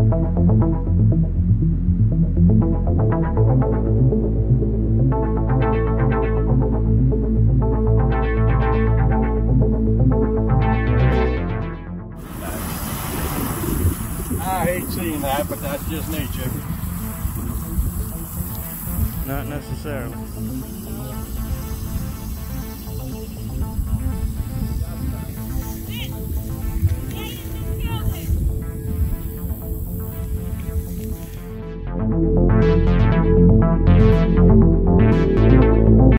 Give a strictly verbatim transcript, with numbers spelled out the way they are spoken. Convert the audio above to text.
I hate seeing that, but that's just nature. Not necessarily.